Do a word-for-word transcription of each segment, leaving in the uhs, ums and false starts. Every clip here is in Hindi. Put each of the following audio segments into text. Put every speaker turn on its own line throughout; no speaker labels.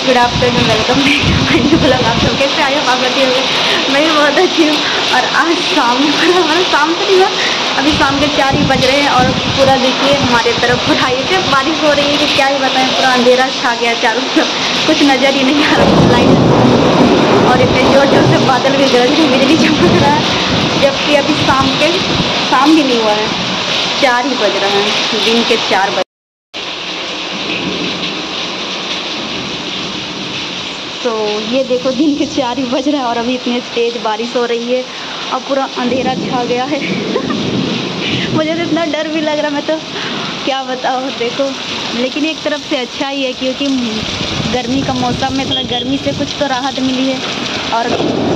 Good afternoon, welcome back to blog. आप सब कैसे आए हो? आप बताइए हुए मैं भी बहुत अच्छी हूँ। और आज शाम हमारा शाम तो नहीं हुआ, अभी शाम के चार ही बज रहे हैं और पूरा देखिए हमारे तरफ पूरा इतने बारिश हो रही है कि क्या ही बताएं। पूरा अंधेरा छा गया चारों तरफ, कुछ नज़र ही नहीं आ रहा लाइट, और इतने जोर जोर से बादल भी गरज रहे, बिजली चमक रहा है। जबकि अभी शाम के शाम भी नहीं हुआ है, चार ही बज रहे हैं, दिन के चार बज। तो ये देखो दिन के चार ही बज रहा है और अभी इतनी तेज़ बारिश हो रही है और पूरा अंधेरा छा गया है। मुझे तो इतना डर भी लग रहा, मैं तो क्या बताऊँ। देखो, लेकिन एक तरफ से अच्छा ही है क्योंकि गर्मी का मौसम में थोड़ा गर्मी से कुछ तो राहत मिली है। और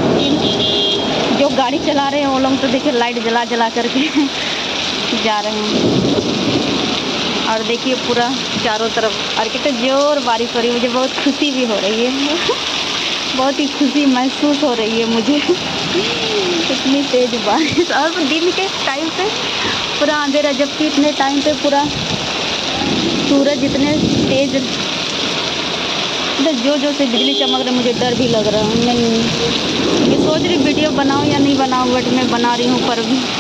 जो गाड़ी चला रहे हैं वो लोग तो देखिए लाइट जला जला करके जा रहे हैं। और देखिए पूरा चारों तरफ और कितने जोर बारिश हो रही है। मुझे बहुत खुशी भी हो रही है, बहुत ही खुशी महसूस हो रही है मुझे। इतनी तेज़ बारिश और दिन के टाइम पे पूरा अंधेरा, जबकि इतने टाइम पे पूरा सूरज इतने तेज़, जो जो से बिजली चमक रही, मुझे डर भी लग रहा है। मैं मैं सोच रही वीडियो बनाऊं या नहीं बनाऊं, बट मैं बना रही हूँ। पर भी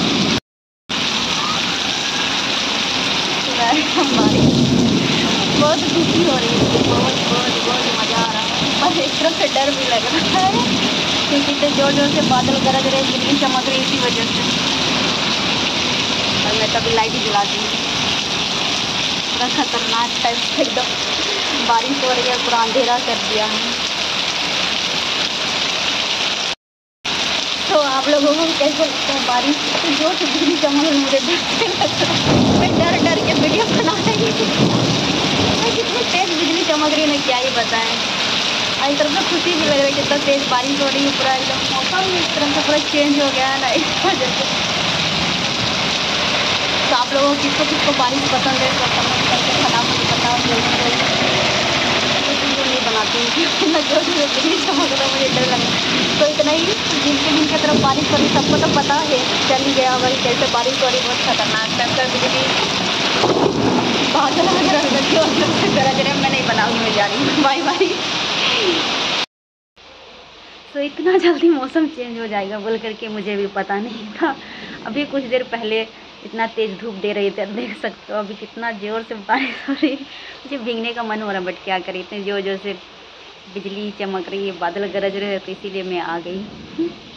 हमारी बहुत खुशी हो रही है, बहुत बहुत बहुत मज़ा आ रहा है। पर एक तरफ से डर भी लग रहा है क्योंकि इतने जोर जोर से बादल गरज रहे, बिजली चमक रही, इसी वजह से। और मैं कभी लाइट ही जलाती हूँ। पूरा खतरनाक टाइप से एकदम बारिश हो रही है, पूरा अंधेरा कर दिया है। तो आप लोगों को कैसे लगता है बारिश? तो जो से बिजली चमक रही, मुझे डर लगता है। मैं डर डर के वीडियो बना रही हूँ। कितनी तेज़ बिजली चमक रही है ना, क्या ही बताएं। और इस तरफ से खुशी भी लग रही है, कितना तेज़ बारिश हो रही है। पूरा एकदम मौसम इस तरफ से पूरा चेंज हो गया है ना, इस वजह से। तो आप लोगों को किसको किसको बारिश पसंद है तो कमेंट करके फटाफट बताओ जल्दी जल्दी। वीडियो नहीं बनाती हूँ ना, जो जो बिजली चमक रहा है मुझे डर लग रहा है। तो इतना ही, जिनके जिनके तरफ बारिश हो रही सबको तो पता है, चल ही गया भाई कैसे बारिश हो रही, बहुत खतरनाक टाइप का बिजली बादल वगैरह गरज रहे। मैं नहीं बनाऊंगी, मैं जा रही हूँ, बाय बाय। तो इतना जल्दी मौसम चेंज हो जाएगा बोल करके मुझे भी पता नहीं था। अभी कुछ देर पहले इतना तेज़ धूप दे रही थी, देख सकते हो अभी कितना ज़ोर से बारिश हो रही है। मुझे भीगने का मन हो रहा है, बट क्या करें, इतने ज़ोर ज़ोर से बिजली चमक रही है, बादल गरज रहे हैं, तो इसीलिए मैं आ गई।